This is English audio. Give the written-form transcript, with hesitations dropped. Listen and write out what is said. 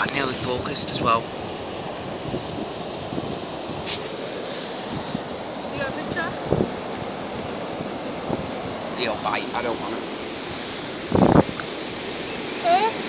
Oh, nearly focused as well. You got a picture? He'll bite, I don't want it. Eh?